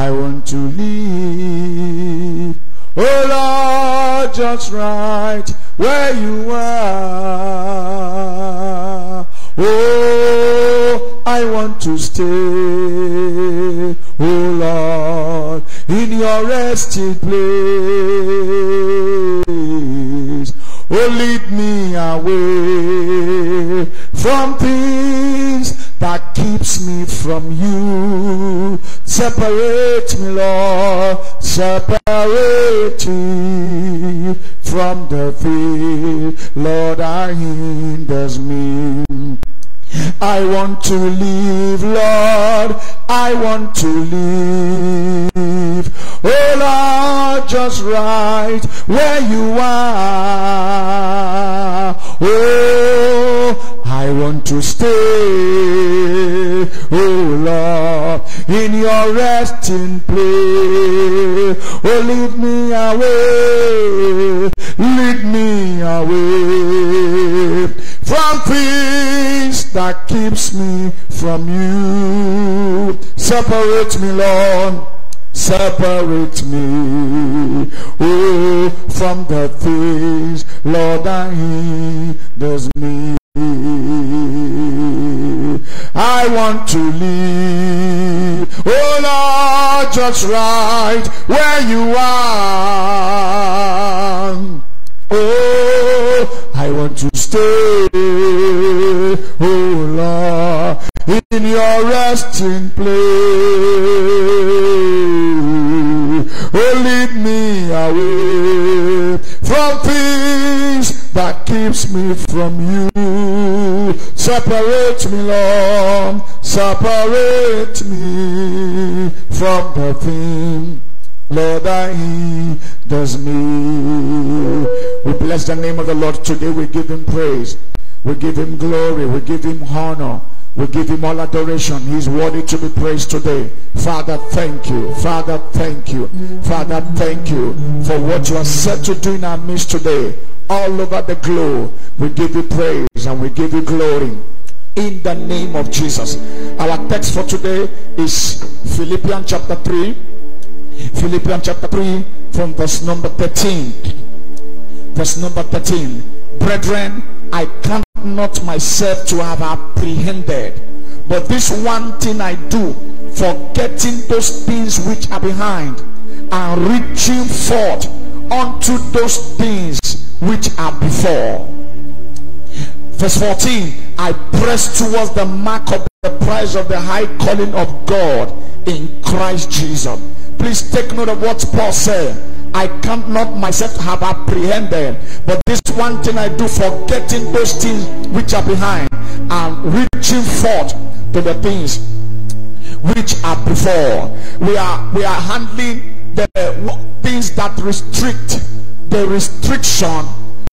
I want to live, oh Lord, just right where you are. Oh, I want to stay, oh Lord, in your resting place. Oh, lead me away from things that keeps me from you. Separate me, Lord, separate me from the thing, Lord, that hinders me. I want to live, Lord, I want to live, oh Lord, just right where you are. Oh, I want to stay, oh Lord, in your resting place. Oh, lead me away from things that keeps me from you. Separate me, Lord, separate me, oh, from the things, Lord, that hinders me. I want to live, oh Lord, just right where you are. Oh, I want to stay, oh Lord, in your resting place. Oh, lead me away from things that keeps me from you. Separate me, Lord, separate me from the thing, Lord, that hinders me. We bless the name of the Lord today. We give him praise, we give him glory, we give him honor, we give him all adoration. He's worthy to be praised today. Father, thank you. Father, thank you. Father, thank you for what you are set to do in our midst today. All over the globe, we give you praise and we give you glory in the name of Jesus. Our text for today is Philippians chapter 3. Philippians chapter 3 from verse number 13. Verse number 13. Brethren, I count not myself to have apprehended, but this one thing I do, forgetting those things which are behind, and reaching forth unto those things which are before. Verse 14. I press towards the mark of the prize of the high calling of God in Christ Jesus. Please take note of what Paul said. I count not myself to have apprehended, but this one thing I do, forgetting those things which are behind and reaching forth to the things which are before. We are handling the things that restrict, the restriction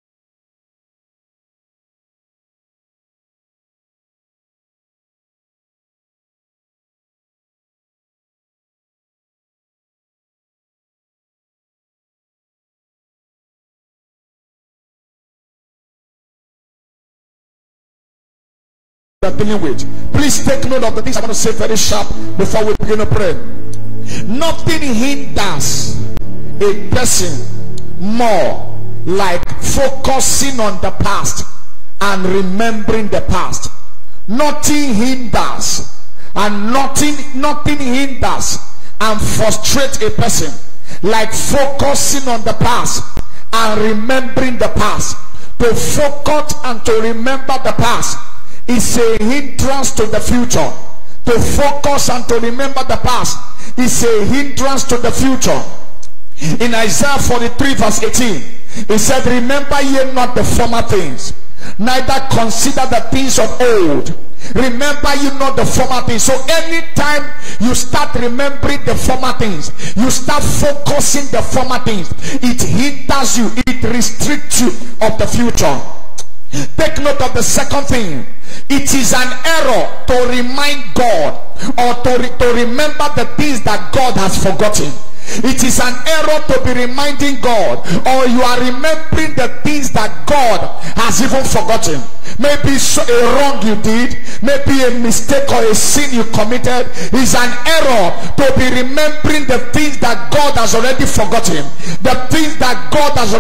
we are dealing with. Please take note of the things I want to say very sharp before we begin to pray. Nothing hinders a person more like focusing on the past and remembering the past. Nothing hinders and nothing hinders and frustrates a person like focusing on the past and remembering the past. To focus and to remember the past is a hindrance to the future. To focus and to remember the past is a hindrance to the future. In Isaiah 43 verse 18, it said, remember ye not the former things, neither consider the things of old. Remember you not the former things. So anytime you start remembering the former things, you start focusing the former things, it hinders you, it restricts you of the future. Take note of the second thing. It is an error to remind God or to remember the things that God has forgotten. It is an error to be reminding God, or you are remembering the things that God has even forgotten. Maybe a wrong you did, maybe a mistake or a sin you committed. It's an error to be remembering the things that God has already forgotten. The things that God has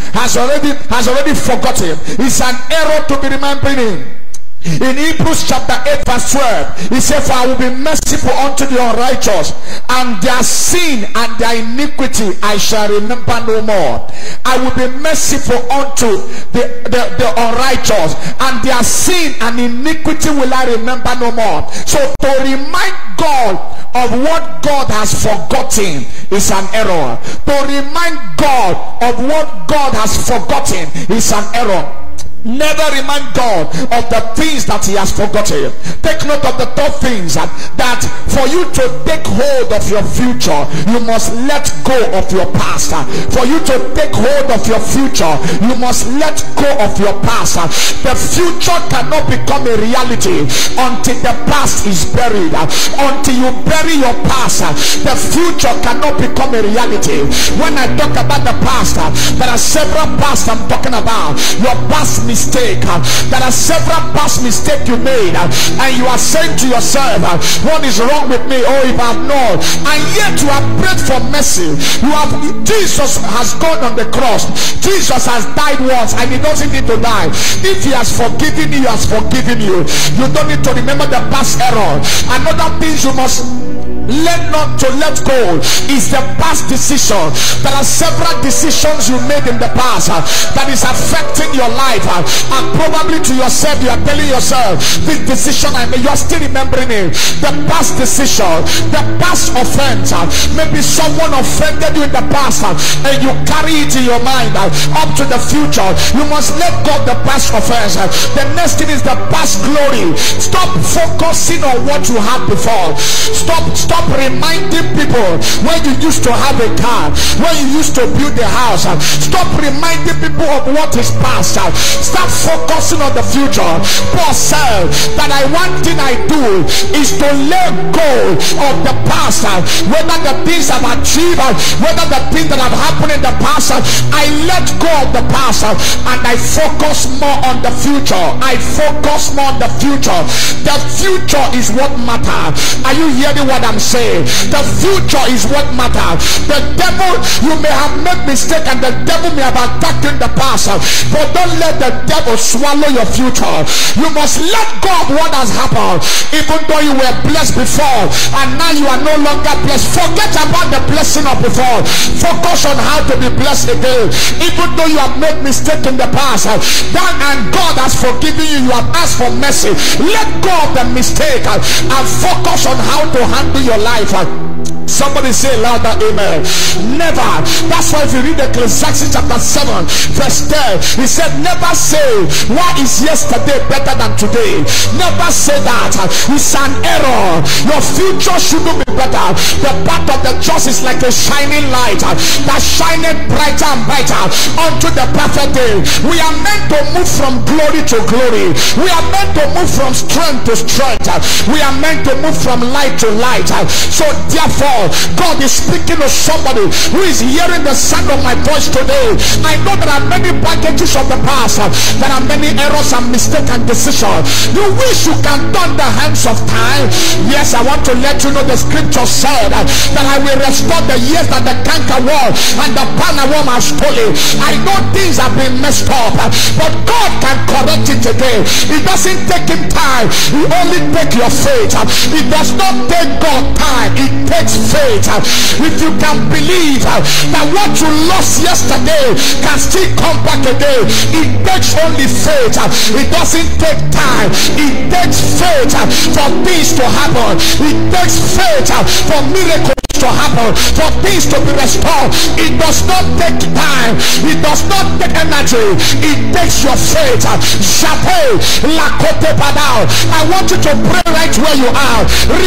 already forgotten. It's an error to be remembering him. In Hebrews chapter 8 verse 12, he said, for I will be merciful unto the unrighteous, and their sin and their iniquity I shall remember no more. I will be merciful unto the unrighteous, and their sin and iniquity will I remember no more. So to remind God of what God has forgotten is an error. To remind God of what God has forgotten is an error. Never remind God of the things that he has forgotten. Take note of the top things that for you to take hold of your future, you must let go of your past. For you to take hold of your future, you must let go of your past. The future cannot become a reality until the past is buried. Until you bury your past, the future cannot become a reality. When I talk about the past, there are several pasts I'm talking about. Your past mistake. There are several past mistakes you made, and you are saying to yourself, what is wrong with me? Oh, if I've known. And yet you have prayed for mercy. Jesus has gone on the cross. Jesus has died once, and he doesn't need to die. If he has forgiven you, he has forgiven you. You don't need to remember the past error. Another thing you must learn not to let go is the past decision. There are several decisions you made in the past that is affecting your life, and probably to yourself you are telling yourself, this decision I made, you are still remembering it. The past decision, the past offense, maybe someone offended you in the past, and you carry it in your mind up to the future. You must let go of the past offense. The next thing is the past glory. Stop focusing on what you had before. Stop reminding people when you used to have a car, when you used to build a house. Stop reminding people of what is past. Stop focusing on the future. Paul said that one thing I do is to let go of the past. Whether the things I've achieved, whether the things that have happened in the past, I let go of the past and I focus more on the future. I focus more on the future. The future is what matters. Are you hearing what I'm saying? The future is what matters. The devil, you may have made mistake and the devil may have attacked you in the past, but don't let the devil swallow your future. You must let go of what has happened. Even though you were blessed before and now you are no longer blessed, forget about the blessing of before. Focus on how to be blessed again. Even though you have made mistake in the past, and God has forgiven you, you have asked for mercy. Let go of the mistake and focus on how to handle your life. Somebody say louder, amen. Never. That's why if you read Ecclesiastes chapter 7 verse 10, he said never say why is yesterday better than today. Never say that. It's an error. Your future shouldn't be better. The path of the just is like a shining light that shineth brighter and brighter unto the perfect day. We are meant to move from glory to glory. We are meant to move from strength to strength. We are meant to move from light to light. So therefore God is speaking to somebody who is hearing the sound of my voice today. I know there are many baggages of the past. There are many errors and mistakes and decisions. You wish you can turn the hands of time. Yes, I want to let you know the scripture said that I will restore the years that the cankerworm and the palmerworm has stolen. I know things have been messed up, but God can correct it again. It doesn't take him time. He only takes your faith. It does not take God time. It takes faith. If you can believe that what you lost yesterday can still come back again, it takes only faith. It doesn't take time. It takes faith for things to happen. It takes faith for miracles to happen, for things to be restored. It does not take time. It does not take energy. It takes your faith. I want you to pray right where you are.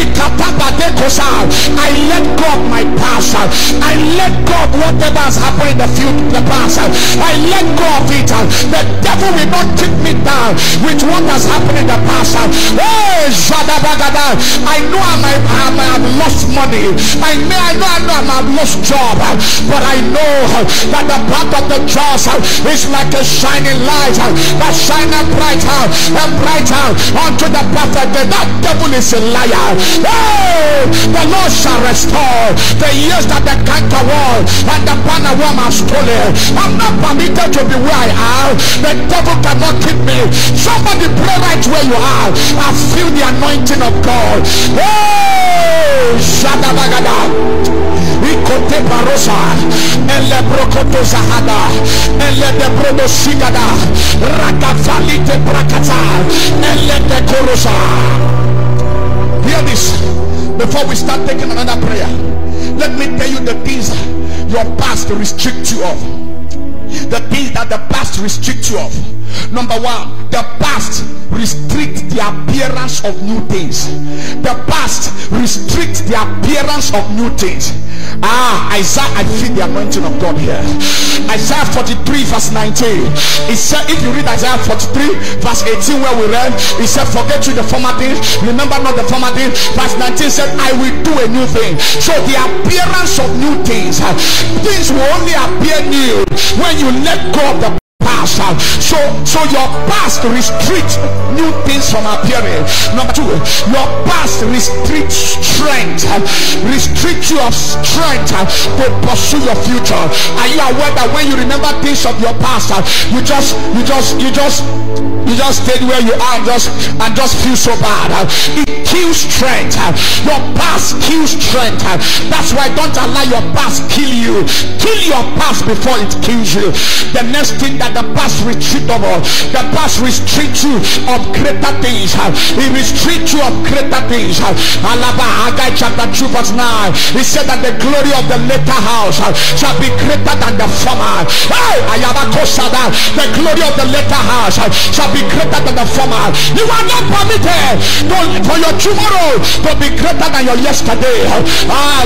I let go of my past. I let go of whatever has happened in the future, the past. I let go of it. The devil will not keep me down with what has happened in the past. I know I have lost money. I I know I've lost job, but I know that the path of the just is like a shining light that shineth brighter and brighter unto the perfect day. That devil is a liar. Hey, the Lord shall restore the years that the cankerworm and the palmerworm have stolen. I'm not permitted to be where I am. The devil cannot keep me. Somebody pray right where you are. I feel the anointing of God. Hey, Shadabagada, Ikote Parosa, Ele Brokoto Zahada, Ele de Brodo Sigada, Rakafalite Brakata, Ele de Korosa. Hear this before we start taking another prayer. Let me tell you the things your past restricts you of. The things that the past restricts you of. Number one, the past restricts the appearance of new things. The past restricts the appearance of new things. Isaiah, I feel the anointing of God here. Isaiah 43 verse 19. It said, if you read Isaiah 43 verse 18 where we read, it said, forget you the former things, remember not the former things. Verse 19 said, I will do a new thing. So the appearance of new things, things will only appear new when you let go of the past. So your past restricts new things from appearing. Number two, your past restricts strength, restricts you of strength to pursue your future. Are you aware that when you remember things of your past, you just stay where you are and just feel so bad? It kills strength. Your past kills strength. That's why don't allow your past kill you. Kill your past before it kills you. The next thing that the past retreat over, the past restricts you of greater things. It restricts you of greater things. Haggai chapter 2 verse 9. He said that the glory of the later house shall be greater than the former. The glory of the later house shall be greater than the former. You are not permitted for your tomorrow to be greater than your yesterday. How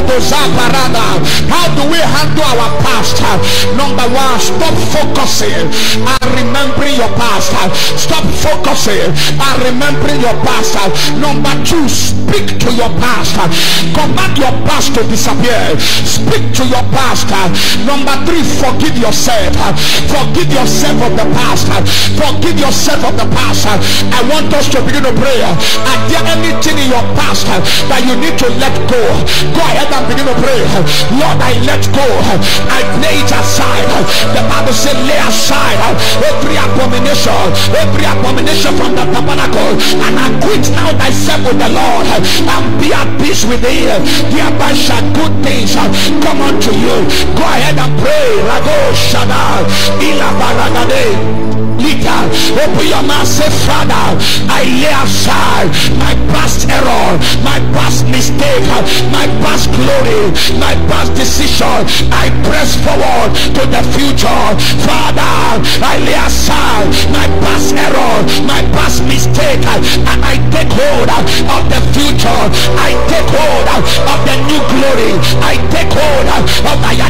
do we handle our past? Number one, stop focusing and remembering your past. Stop focusing and remembering your past. Number two, speak to your past. Command your past to disappear. Speak to your past. Number three, forgive yourself. Forgive yourself of the past. Forgive yourself of the past. I want us to begin to pray. Are there anything in your past that you need to let go? Go ahead and begin to pray. Lord, I let go. I lay it aside. The Bible says lay aside every abomination from the tabernacle, and acquit now thyself with the Lord, and be at peace with him. Thereby shall good things come unto you. Go ahead and pray. Rago Shada Ila Baragade. Open your mouth, say, Father, I lay aside my past error, my past mistake, my past glory, my past decision. I press forward to the future. Father, I lay aside my past error, my past mistake, and I take hold of the future. I take hold of the new glory. I take hold of the I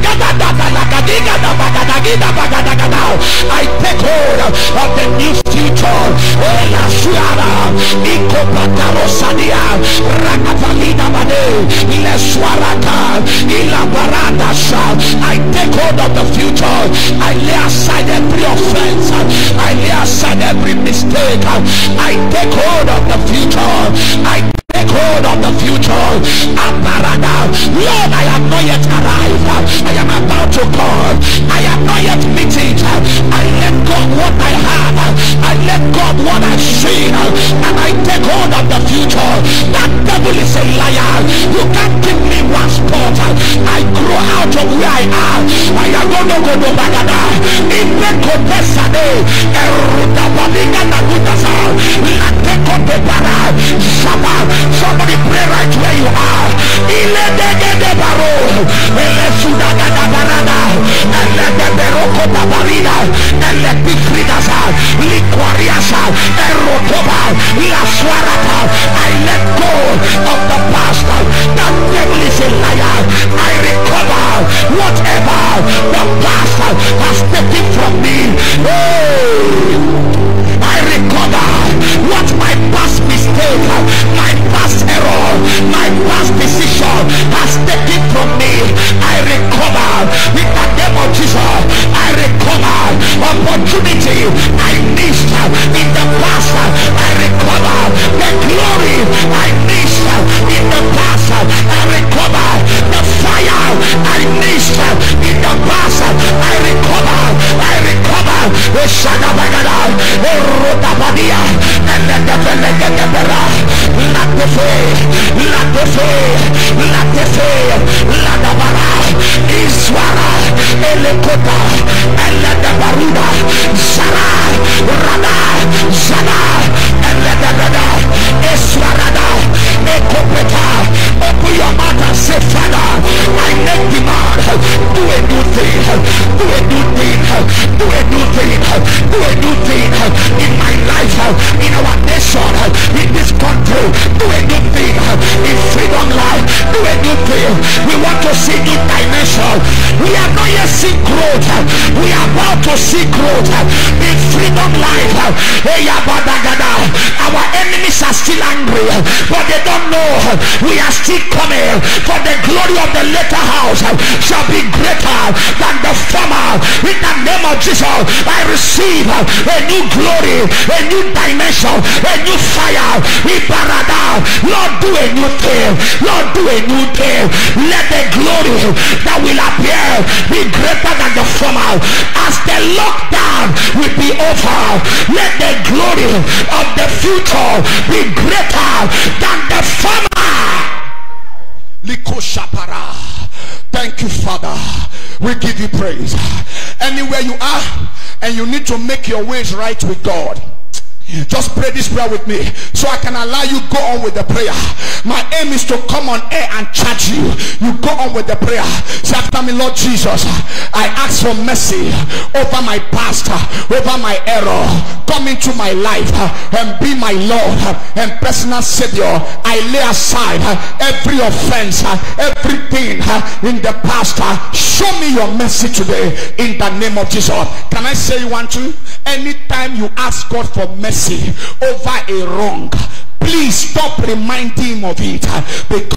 take hold of the new future. Ela suara iko patarosadia rakavalina bade ile suaraka ila barada sha. I take hold of the future. I lay aside every offense. I lay aside every mistake. I take hold of the future. I take hold of the future. Lord, I have not yet arrived. I am about to come. I have not yet met it. I let go of what I have. I let go of what I've seen, and I take hold of the future. That devil is a liar. You can't give me one spot. I grow out of where I am. I am going to go to Bagada. In the Kotesade, Erutabalinga Nagutasa, Latekote Para, Shabbat. Somebody pray right where you are. Ile de baro, ele sudaga da barada, ele de beroko da barida, ele pifridasa, liquariasa, erotoba, la suarata. I let go of the past. That devil is a liar. I recover whatever the past has taken from me. I recover what my past mistake, my past error, my past in our nation, in this country. Do a new thing in Freedom Life. Do a new thing. We want to see new dimension. We have not yet seen growth. We are about to see growth in Freedom Life. Our enemies are still angry, but they don't know we are still coming. For the glory of the latter house shall be greater than the former. In the name of Jesus, I receive a new glory, a new dimension, a new fire. Lord, do a new thing. Lord, do a new thing. Let the glory that will appear be greater than the former. As the lockdown will be over, let the glory of the future be greater than the former. Thank you, Father. We give you praise. Anywhere you are and you need to make your ways right with God, just pray this prayer with me so I can allow you go on with the prayer. My aim is to come on air and charge you. You go on with the prayer. Say after me, Lord Jesus, I ask for mercy over my past, over my error. Come into my life and be my Lord and personal Savior. I lay aside every offense, everything in the past. Show me your mercy today in the name of Jesus. Can I say you want to? Anytime you ask God for mercy over a wrong, please stop reminding him of it, because